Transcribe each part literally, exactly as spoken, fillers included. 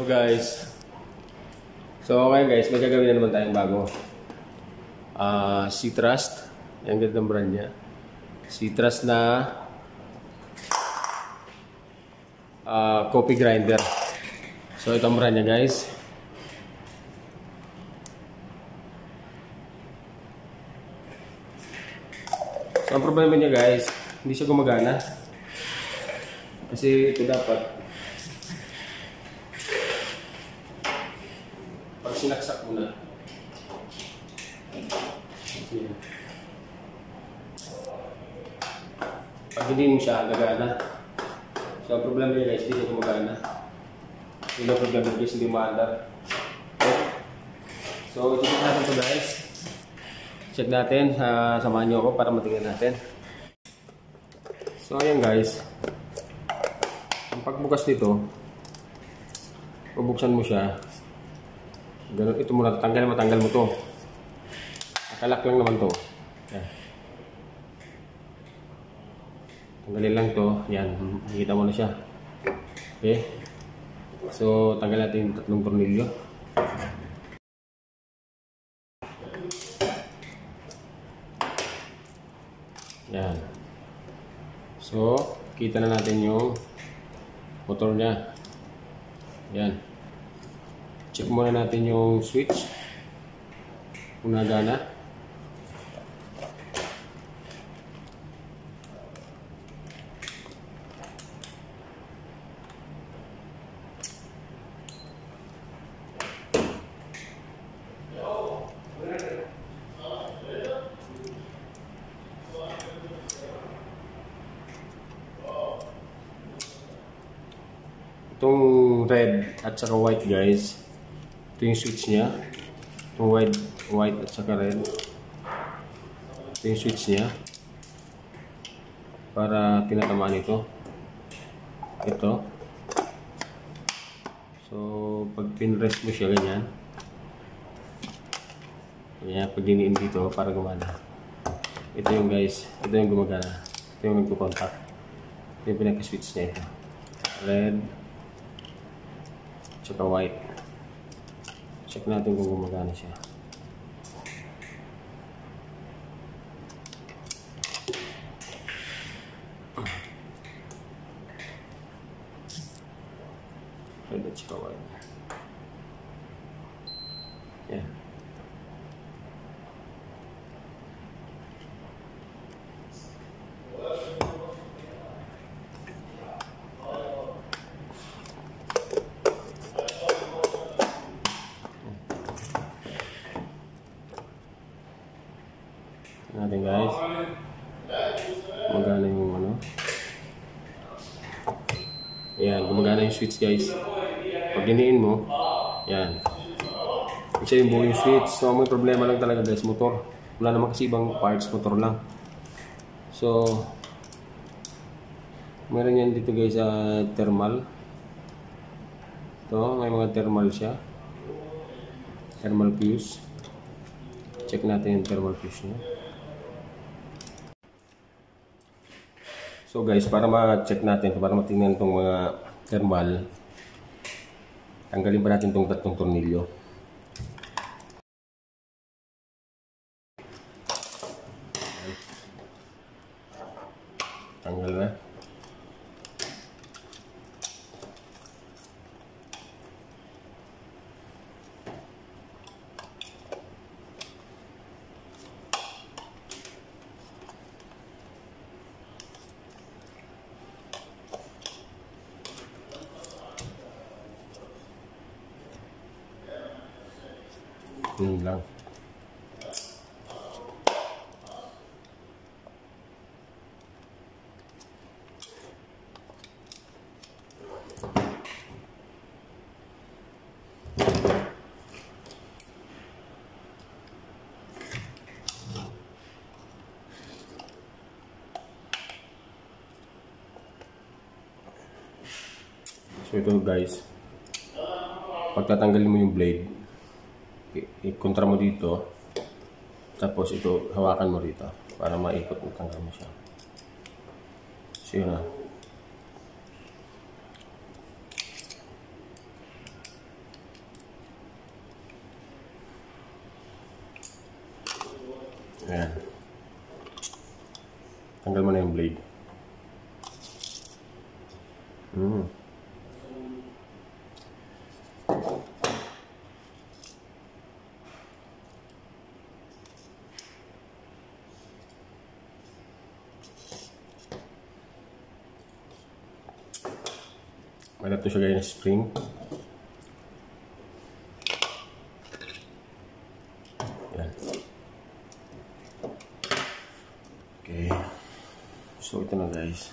guys. So okay guys, may gagawin na naman tayong bago. Uh, Citrus. Yan ganda ng brand niya. Citrus na uh, coffee grinder. So ito ang brand niya guys. So ang problema niya guys, hindi siya gumagana. Kasi ito dapat pag sinaksak mo na. Okay. Pag hindi mo siya gagana. So ang problema niya guys, hindi siya gumagana. Yung problema guys, hindi maandar. Okay. So check natin ito guys. Check natin, uh, samahan nyo ako para matingnan natin. So ayan guys. Ang pagbukas nito, bubuksan mo siya. Ganun, ito muna, tatanggal mo, tanggal mo to. Nakalak lang naman to. Yan. Tanggalin lang to. Yan, makikita mo na siya. Okay. So, tanggal natin yung tatlong tornilyo. Yan. So, kita na natin yung motor niya. Yan. Check muna natin yung switch. Kung nagana. Itong red at saka white guys, ito yung switch niya. Itong white, white at saka red, ito yung switch niya para tinatamaan ito. Ito. So pag pinrest mo siya ganyan, ganyan, pag diniin dito para gumana. Ito yung guys, ito yung gumagana. Ito yung nagpo-contact. Ito yung pinaka-switch niya ito. Red tsaka white. Check natin kung gumagana siya. Red tsaka white. Yan. Natin guys, gumagana yung ano, ayan, gumagana yung switch guys. Pag diniin mo, yan, kasi yung buo yung switch. So may problema lang talaga guys, motor. Wala naman kasi ibang parts, motor lang. So meron yan dito guys sa uh, thermal. Ito, may mga thermal siya, thermal fuse. Check natin yung thermal fuse niya. So guys, para ma-check natin, para matingnan itong mga thermal, tanggalin pa natin itong tatlong tornilyo. Tanggal na. Yun lang. So ito guys, pagtatanggalin mo yung blade, i-kontra mo dito, tapos ito hawakan mo dito para maikot mo, tanggal mo siya. So yun na. blade. Mm. Malap to siya gaya ng spring. Yan. Okay. So ito na guys.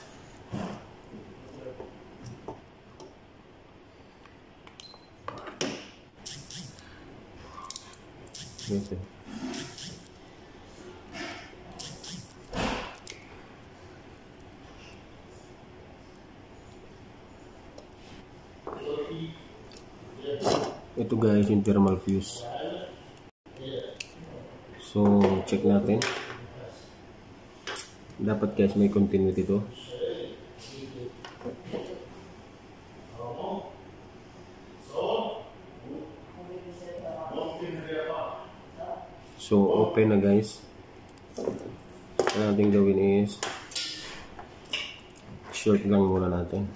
Ito. Ito guys yung thermal fuse. So check natin. Dapat guys may continuity ito. So open na guys. Ang ating gawin is short lang muna natin.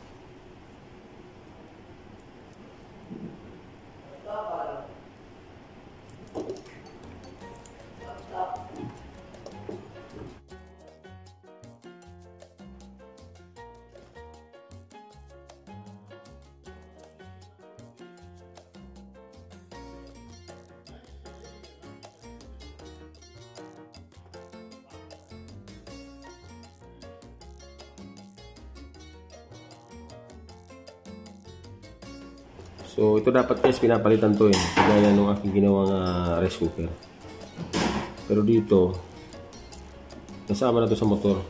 So ito dapat guys pinapalitan to eh, kagaya nung aking ginawang uh, rice cooker. Pero dito kasama na to sa motor.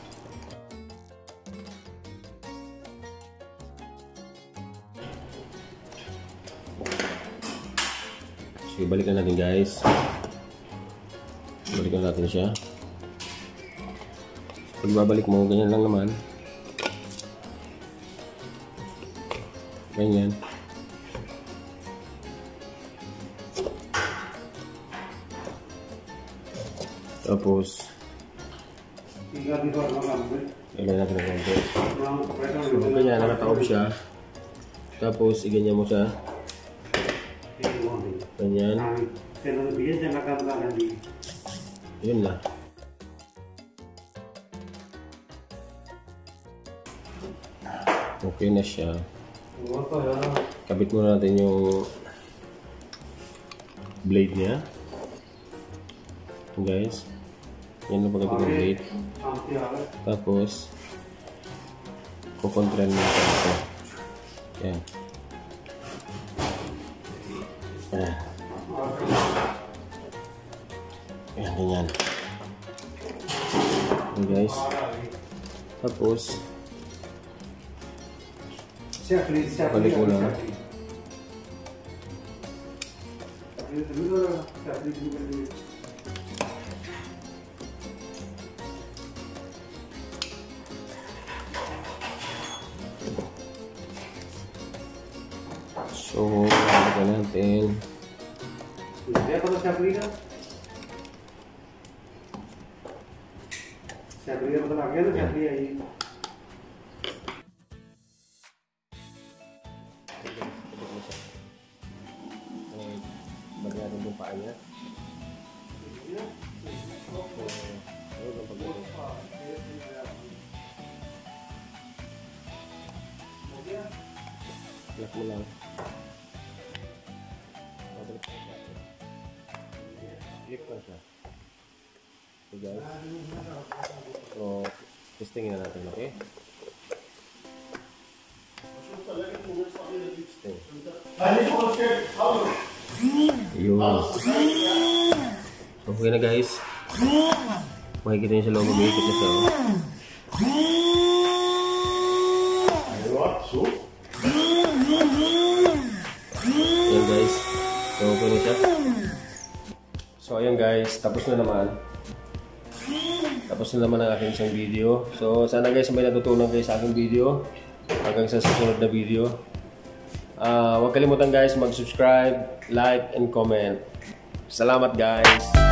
So balikan natin guys. Balikan natin siya. Pag babalik mo, ganyan lang naman. Ganyan. Tapos ilagay natin ng konti. So ganyan, nakataob siya. Tapos iganyan mo siya. Ganyan. Yun na. Okay na siya. Kabit muna natin yung blade niya. Guys, yan ang pagkabit ng blade. Tapos kukontrol mo ito. Yan. Yan. Yan, ganyan. Okay guys. Tapos balik mo na. So, balikan natin. Kaya pa sa aplica? Sa aplica pa talaga yan, sa aplica ay. Bagay natin yung paa niya. So, ayun ang pagkakas. Lock mo lang. Flip lang siya. So guys. So, testingin na natin, okay? Testing. Yun. So, okay na guys. Makikita niyo sa loob, mag-iikot na siya. Ayan guys. So, okay na siya. So, ayan guys. Tapos na naman. Tapos na naman ang aking isang video. So, sana guys may natutunan kayo sa aking video. Hanggang sa susunod na video. Uh, huwag kalimutan guys mag-subscribe, like, and comment. Salamat guys!